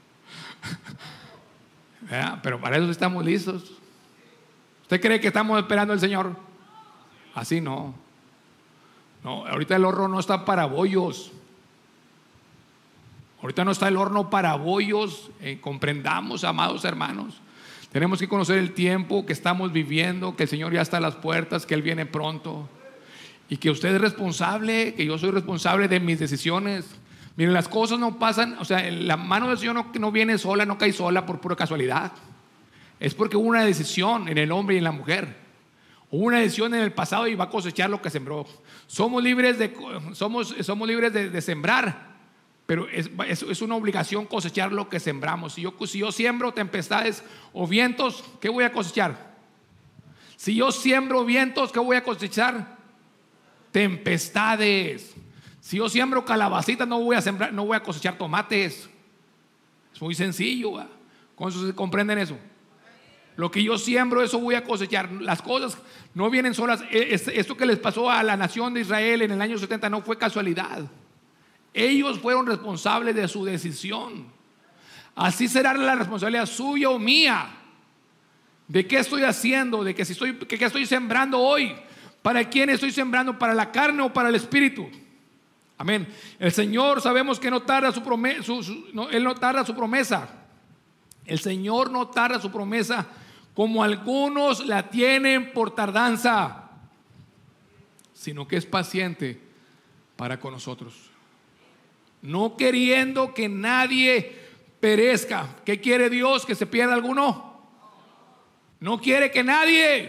¿Eh? Pero para eso estamos listos. ¿Usted cree que estamos esperando al Señor? Así no. No, ahorita el horno no está para bollos. Ahorita no está el horno para bollos. Eh, comprendamos, amados hermanos. Tenemos que conocer el tiempo que estamos viviendo, que el Señor ya está a las puertas, que Él viene pronto. Y que usted es responsable, que yo soy responsable de mis decisiones. Miren, las cosas no pasan, o sea, la mano del Señor no, no viene sola, no cae sola por pura casualidad. Es porque hubo una decisión en el hombre y en la mujer. Hubo una decisión en el pasado y va a cosechar lo que sembró. Somos libres de, somos, somos libres de, de sembrar, pero es, es, es una obligación cosechar lo que sembramos. Si yo, si yo siembro tempestades o vientos, ¿qué voy a cosechar? Si yo siembro vientos, ¿qué voy a cosechar? Tempestades. Si yo siembro calabacitas, no voy a sembrar, no voy a cosechar tomates. Es muy sencillo, ¿eh? ¿Cómo se comprenden eso? Lo que yo siembro, eso voy a cosechar. Las cosas no vienen solas. Esto que les pasó a la nación de Israel en el año setenta no fue casualidad. Ellos fueron responsables de su decisión. Así será la responsabilidad suya o mía. ¿De qué estoy haciendo? ¿De que si estoy, que, que estoy sembrando hoy? ¿Para quién estoy sembrando? ¿Para la carne o para el espíritu? Amén. El Señor sabemos que no tarda su promesa, su, su, no, Él no tarda su promesa. El Señor no tarda su promesa, como algunos la tienen por tardanza, sino que es paciente para con nosotros, no queriendo que nadie perezca. ¿Qué quiere Dios? ¿Que se pierda alguno? No quiere que nadie,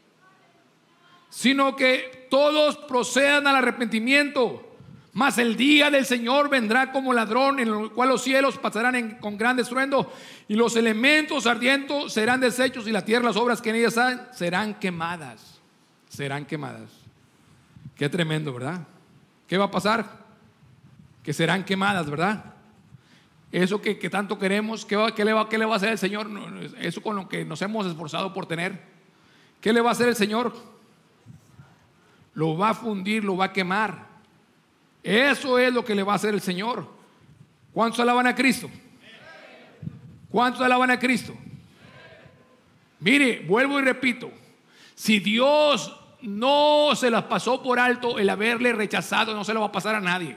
sino que todos procedan al arrepentimiento. Mas el día del Señor vendrá como ladrón, en el cual los cielos pasarán en, con gran estruendo, y los elementos ardientes serán deshechos, y la tierra, las obras que en ellas hay, serán quemadas. Serán quemadas. Qué tremendo, ¿verdad? ¿Qué va a pasar? Que serán quemadas, ¿verdad? Eso que, que tanto queremos, ¿qué, va, qué, le va, ¿qué le va a hacer el Señor? Eso con lo que nos hemos esforzado por tener, ¿qué le va a hacer el Señor? Lo va a fundir, lo va a quemar. Eso es lo que le va a hacer el Señor. ¿Cuántos alaban a Cristo? ¿Cuántos alaban a Cristo? Mire, vuelvo y repito, si Dios no se las pasó por alto el haberle rechazado, no se lo va a pasar a nadie.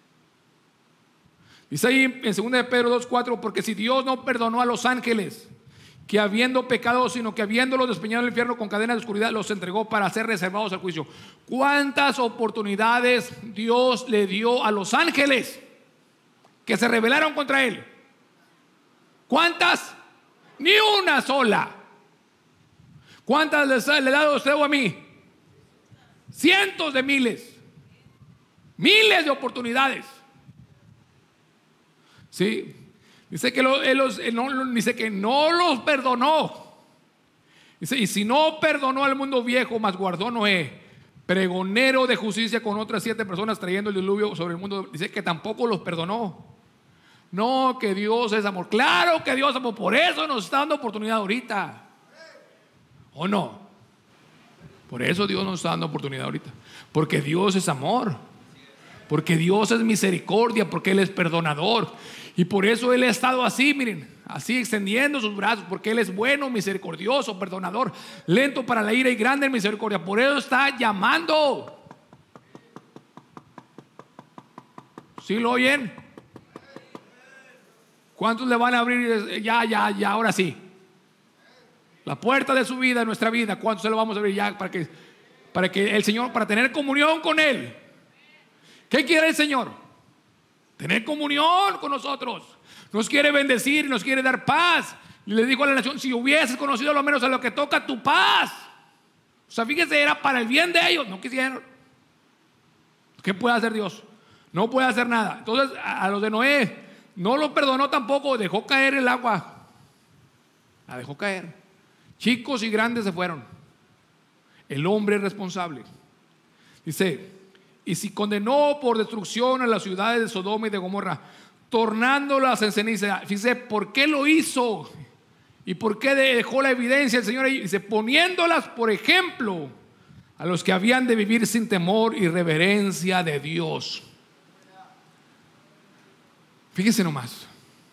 Dice ahí en segunda de Pedro dos cuatro, porque si Dios no perdonó a los ángeles, que habiendo pecado, sino que habiéndolos despeñado en el infierno con cadenas de oscuridad, los entregó para ser reservados al juicio. ¿Cuántas oportunidades Dios le dio a los ángeles que se rebelaron contra Él? ¿Cuántas? Ni una sola. ¿Cuántas les le he dado a usted o a mí? Cientos de miles. Miles de oportunidades. ¿Sí? Dice que, lo, él los, él no, dice que no los perdonó. Dice, y si no perdonó al mundo viejo, mas guardó Noé, pregonero de justicia, con otras siete personas trayendo el diluvio sobre el mundo, dice que tampoco los perdonó. No, que Dios es amor. Claro que Dios es amor. Por eso nos está dando oportunidad ahorita. ¿O no? Por eso Dios nos está dando oportunidad ahorita. Porque Dios es amor. Porque Dios es misericordia. Porque Él es perdonador. Y por eso Él ha estado así, miren, así extendiendo sus brazos, porque Él es bueno, misericordioso, perdonador, lento para la ira y grande en misericordia. Por eso está llamando. ¿Sí lo oyen? ¿Cuántos le van a abrir? Ya, ya, ya, ahora sí. La puerta de su vida, de nuestra vida, ¿cuántos se lo vamos a abrir ya para que, para que el Señor, para tener comunión con Él? ¿Qué quiere el Señor? Tener comunión con nosotros. Nos quiere bendecir, nos quiere dar paz. Y le dijo a la nación, si hubieses conocido lo menos a lo que toca tu paz. O sea, fíjese, era para el bien de ellos. No quisieron. ¿Qué puede hacer Dios? No puede hacer nada. Entonces a, a los de Noé no lo perdonó tampoco. Dejó caer el agua. La dejó caer. Chicos y grandes se fueron. El hombre es responsable. Dice: y si condenó por destrucción a las ciudades de Sodoma y de Gomorra, tornándolas en ceniza. Fíjese, ¿por qué lo hizo? ¿Y por qué dejó la evidencia el Señor ahí? Dice: poniéndolas por ejemplo a los que habían de vivir sin temor y reverencia de Dios. Fíjese nomás.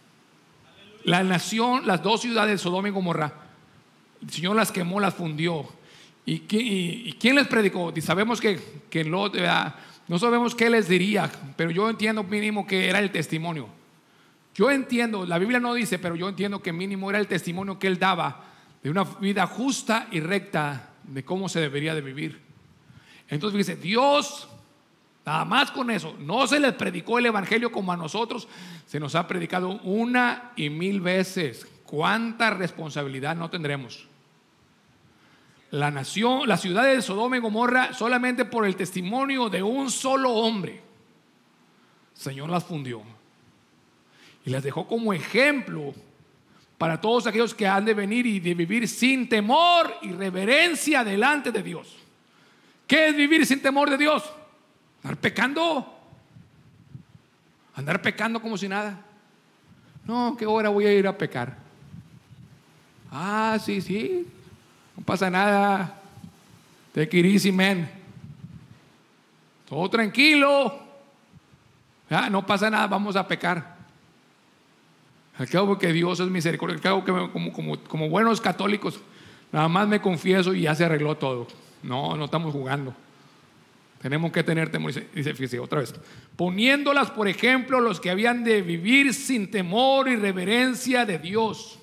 La nación, las dos ciudades de Sodoma y Gomorra, el Señor las quemó, las fundió. ¿Y, qui- y, y quién les predicó? Y sabemos que, que Lot, ¿verdad? No sabemos qué les diría, pero yo entiendo mínimo que era el testimonio. Yo entiendo, la Biblia no dice, pero yo entiendo que mínimo era el testimonio que él daba de una vida justa y recta, de cómo se debería de vivir. Entonces dice, Dios, nada más con eso, no se les predicó el evangelio como a nosotros, se nos ha predicado una y mil veces. ¿Cuánta responsabilidad no tendremos? La nación, las ciudades de Sodoma y Gomorra, solamente por el testimonio de un solo hombre, el Señor las fundió y las dejó como ejemplo para todos aquellos que han de venir y de vivir sin temor y reverencia delante de Dios. ¿Qué es vivir sin temor de Dios? Andar pecando. Andar pecando como si nada. No, ¿qué hora voy a ir a pecar? Ah, sí, sí, no pasa nada. Take it easy, man. Todo tranquilo. Ah, no pasa nada, vamos a pecar. Al cabo que Dios es misericordia, al cabo que me, como, como, como buenos católicos, nada más me confieso y ya se arregló todo. No, no estamos jugando. Tenemos que tener temor. Dice, fíjese otra vez, poniéndolas por ejemplo los que habían de vivir sin temor y reverencia de Dios.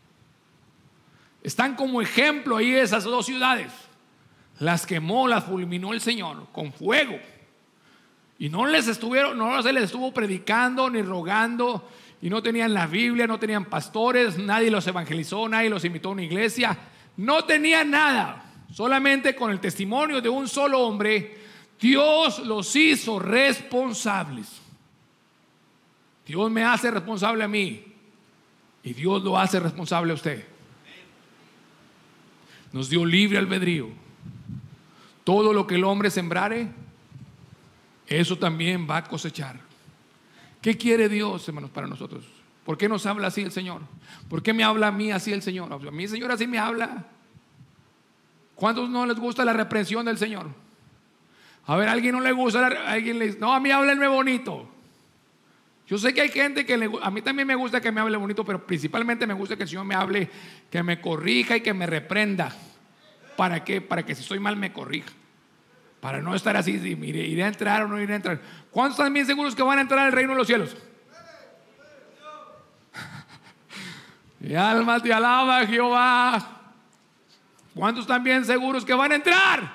Están como ejemplo ahí esas dos ciudades. Las quemó, las fulminó el Señor con fuego. Y no les estuvieron, no se les estuvo predicando ni rogando. Y no tenían la Biblia, no tenían pastores, nadie los evangelizó, nadie los invitó a una iglesia. No tenían nada. Solamente con el testimonio de un solo hombre, Dios los hizo responsables. Dios me hace responsable a mí y Dios lo hace responsable a usted. Nos dio libre albedrío. Todo lo que el hombre sembrare, eso también va a cosechar. ¿Qué quiere Dios, hermanos, para nosotros? ¿Por qué nos habla así el Señor? ¿Por qué me habla a mí así el Señor? A mí el Señor así me habla. ¿Cuántos no les gusta la reprensión del Señor? A ver, a alguien no le gusta, a alguien le dice, no, a mí háblenme bonito. Yo sé que hay gente que le, a mí también me gusta que me hable bonito, pero principalmente me gusta que el Señor me hable, que me corrija y que me reprenda. ¿Para qué? Para que si estoy mal me corrija. Para no estar así, si mire, iré a entrar o no iré a entrar. ¿Cuántos están bien seguros que van a entrar al reino de los cielos? Mi alma te alaba, Jehová. ¿Cuántos están bien seguros que van a entrar?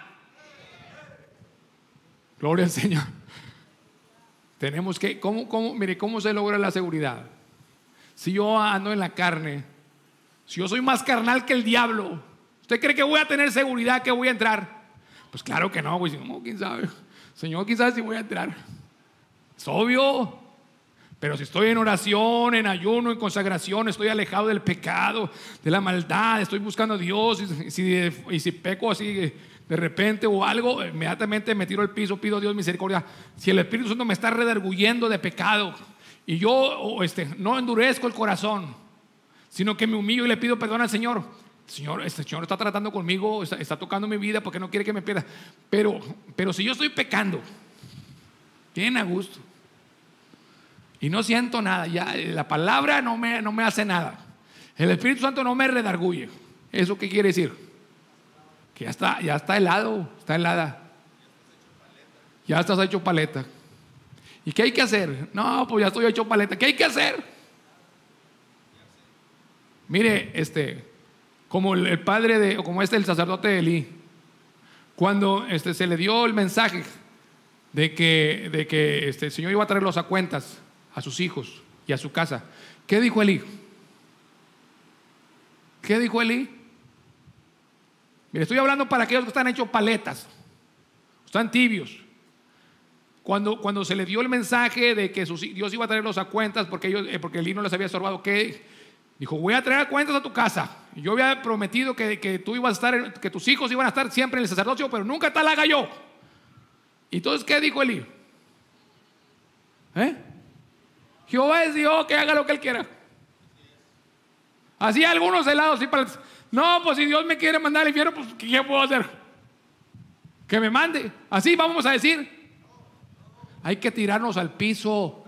Gloria al Señor. Tenemos que, ¿cómo, cómo, mire, ¿cómo se logra la seguridad? Si yo ando en la carne, si yo soy más carnal que el diablo, ¿usted cree que voy a tener seguridad que voy a entrar? Pues claro que no, güey. No, quién sabe. Señor, quién sabe si voy a entrar. Es obvio. Pero si estoy en oración, en ayuno, en consagración, estoy alejado del pecado, de la maldad, estoy buscando a Dios, y si, y si peco así de repente o algo, inmediatamente me tiro al piso, pido a Dios misericordia. Si el Espíritu Santo me está redarguyendo de pecado y yo o este, no endurezco el corazón, sino que me humillo y le pido perdón al Señor. Señor, este Señor está tratando conmigo, está, está tocando mi vida porque no quiere que me pierda. Pero, pero si yo estoy pecando, bien a gusto, y no siento nada, ya la palabra no me, no me hace nada, el Espíritu Santo no me redarguye. ¿Eso qué quiere decir? Que ya está, ya está helado, está helada. Ya estás hecho paleta. ¿Y qué hay que hacer? No, pues ya estoy hecho paleta. ¿Qué hay que hacer? Mire, este, como el, el padre de, o como este, el sacerdote de Elí, cuando este, se le dio el mensaje de que, de que este, el Señor iba a traerlos a cuentas a sus hijos y a su casa, ¿qué dijo Elí? ¿Qué dijo Elí? Mire, estoy hablando para aquellos que están hechos paletas, están tibios. Cuando, cuando se le dio el mensaje de que sus, Dios iba a traerlos a cuentas porque, ellos, eh, porque Elí no les había estorbado, ¿qué, Dijo, voy a traer cuentas a tu casa. Y yo había prometido que, que tú ibas a estar, que tus hijos iban a estar siempre en el sacerdocio, pero nunca tal haga yo. ¿Y entonces qué dijo Elí? ¿Eh? Jehová es Dios, que haga lo que él quiera. Así algunos helados, así para... No, pues si Dios me quiere mandar al infierno, pues ¿qué puedo hacer? Que me mande. Así vamos a decir. Hay que tirarnos al piso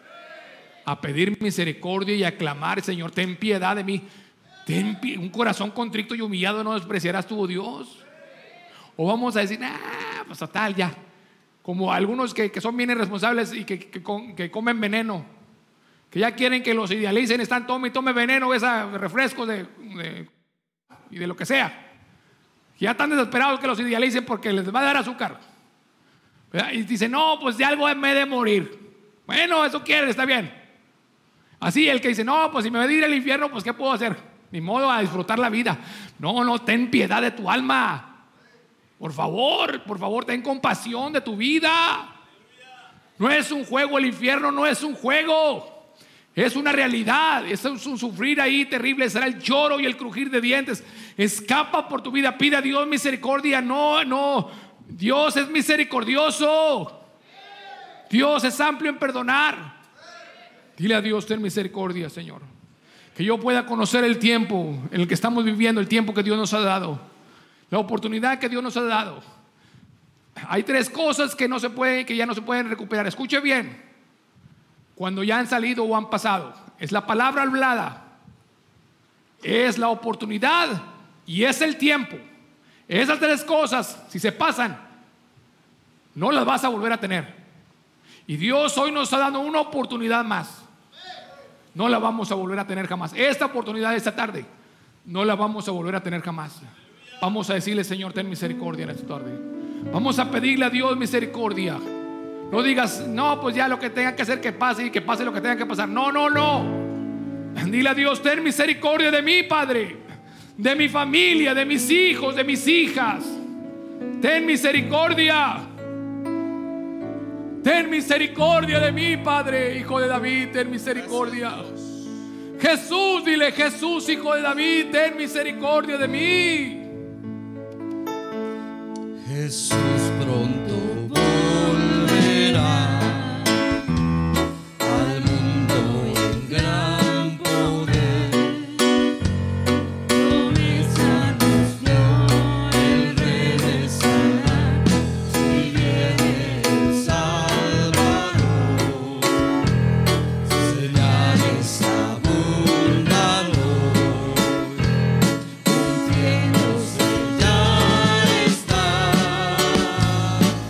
a pedir misericordia y a clamar, Señor, ten piedad de mí. Ten un corazón contrito y humillado no despreciarás tu Dios. O vamos a decir, ah, pues total, ya. Como algunos que, que son bien irresponsables y que, que, que comen veneno, que ya quieren que los idealicen, están tome y tome veneno, esa refrescos de, de, y de lo que sea. Ya están desesperados que los idealicen porque les va a dar azúcar, ¿verdad? Y dicen, no, pues de algo me he de morir. Bueno, eso quieren, está bien. Así el que dice, no, pues si me voy a ir al infierno, pues ¿qué puedo hacer? Ni modo, a disfrutar la vida. No, no, ten piedad de tu alma. Por favor, por favor, ten compasión de tu vida. No es un juego, el infierno no es un juego. Es una realidad, es un sufrir ahí terrible, será el lloro y el crujir de dientes. Escapa por tu vida, pide a Dios misericordia. No, no, Dios es misericordioso. Dios es amplio en perdonar. Dile a Dios, ten misericordia, Señor. Que yo pueda conocer el tiempo en el que estamos viviendo, el tiempo que Dios nos ha dado, la oportunidad que Dios nos ha dado. Hay tres cosas que no se pueden, que ya no se pueden recuperar. Escuche bien. Cuando ya han salido o han pasado, es la palabra hablada, es la oportunidad y es el tiempo. Esas tres cosas, si se pasan, no las vas a volver a tener. Y Dios hoy nos está dando una oportunidad más. No la vamos a volver a tener jamás. Esta oportunidad de esta tarde no la vamos a volver a tener jamás. Vamos a decirle, Señor, ten misericordia en esta tarde. Vamos a pedirle a Dios misericordia. No digas, no, pues ya lo que tenga que hacer que pase y que pase lo que tenga que pasar. No, no, no. Dile a Dios, ten misericordia de mí, Padre, de mi familia, de mis hijos, de mis hijas. Ten misericordia. Ten misericordia de mí, Padre, Hijo de David, ten misericordia. Jesús, dile, Jesús, Hijo de David, ten misericordia de mí. Jesús pronto volverá al mundo en gran poder. Promesa nos dio, Él regresará si viene el Salvador. Señales abundan hoy, cumpliéndose ya está.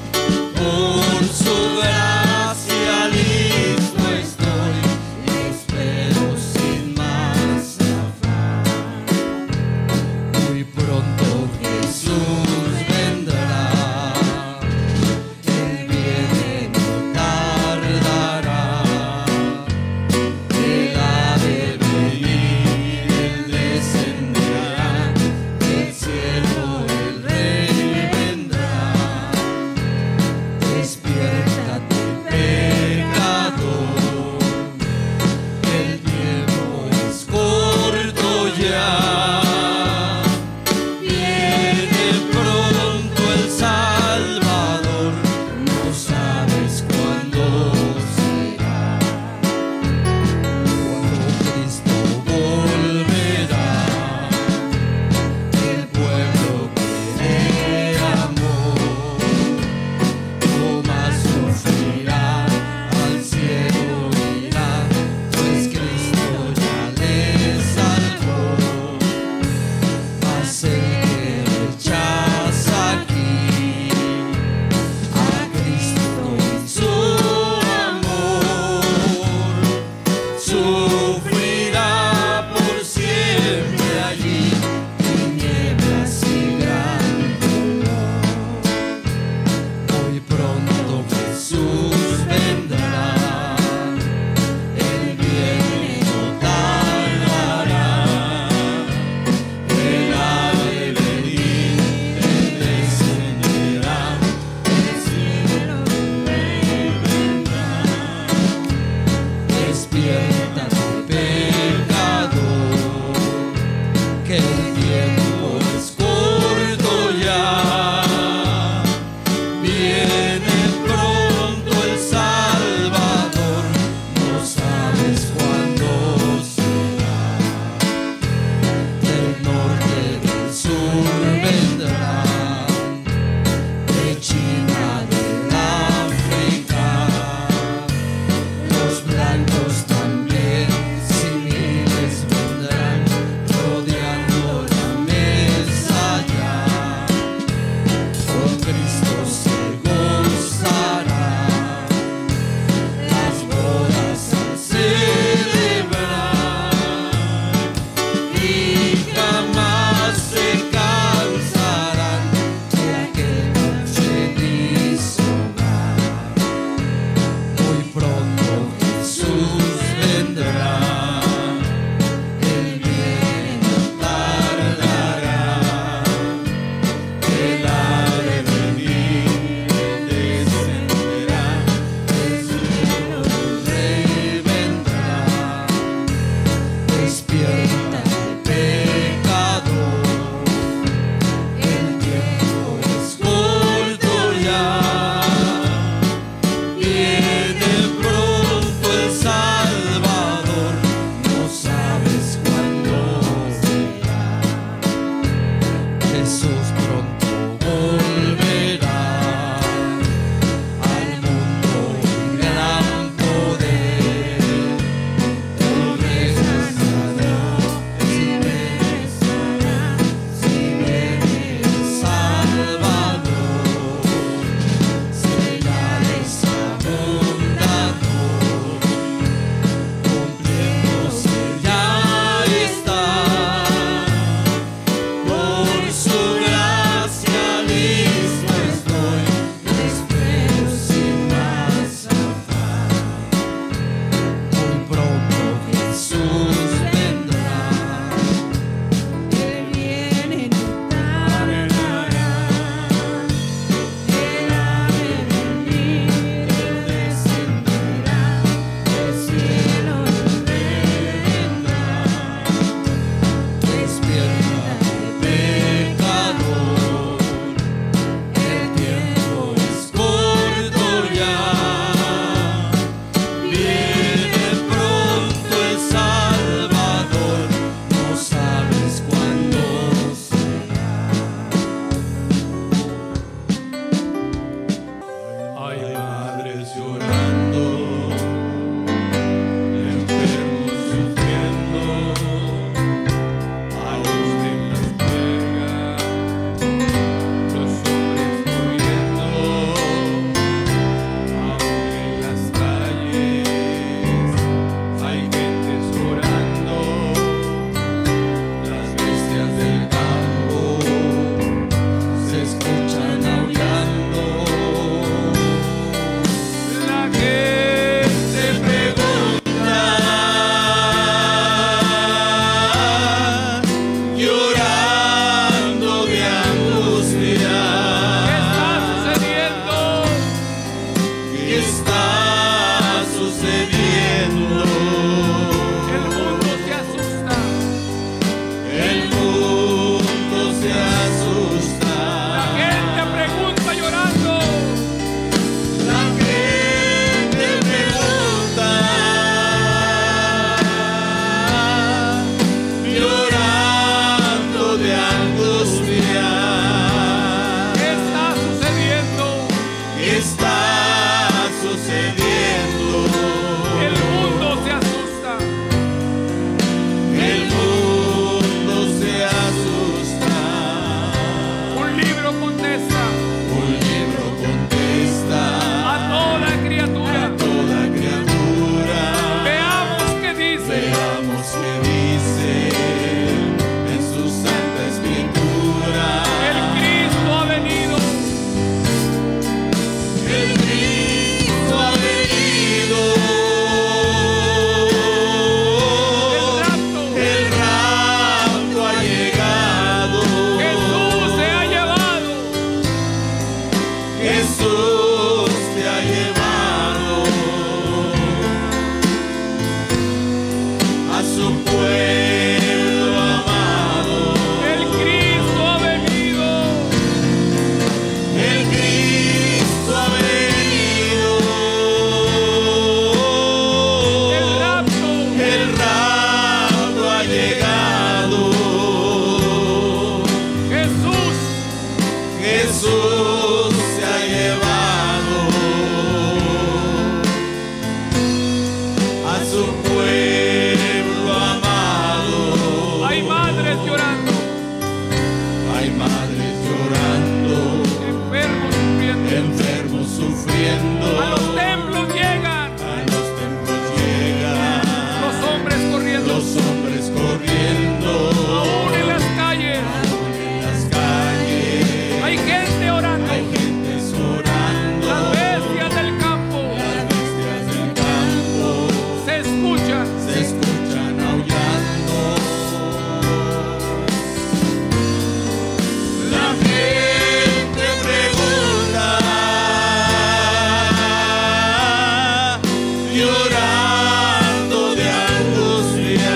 llorando de angustia,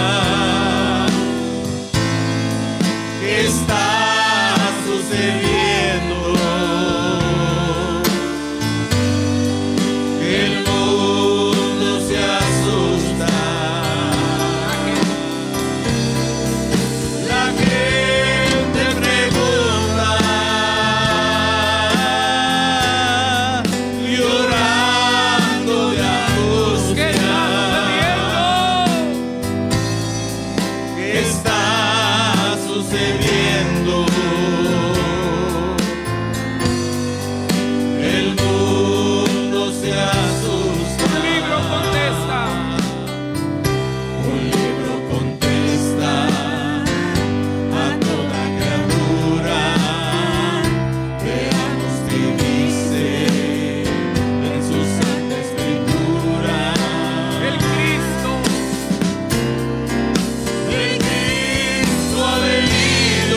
¿qué está sucediendo? El mundo se asusta, la gente pregunta, llorando de angustia, ¿qué está sucediendo? El mundo se asusta. Un libro contesta. Un libro contesta a toda criatura. Veamos qué dice en su santa escritura. El Cristo, El Cristo ha venido,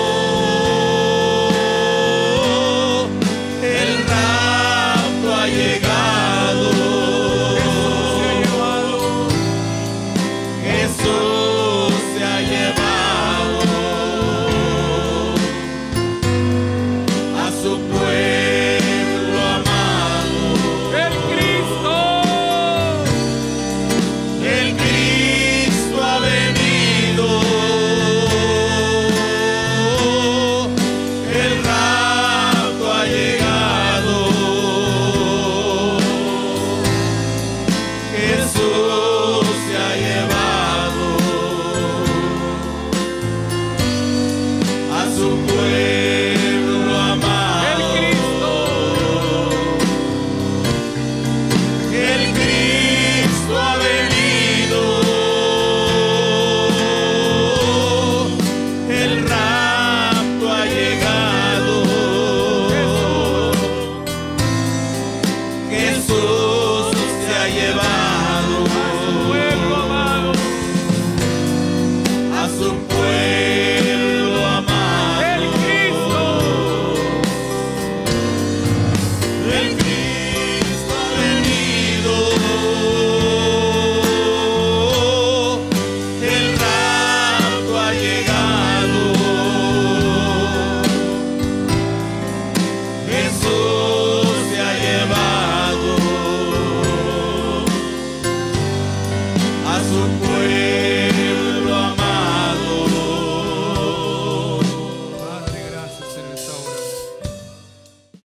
el rapto ha llegado, Jesús se ha llevado a su pueblo amado. el Cristo, El Cristo ha venido, el rapto ha llegado, Jesús se ha llevado a su pueblo el amado. Cristo, El Cristo ha venido, el rapto ha llegado, Jesús se ha llevado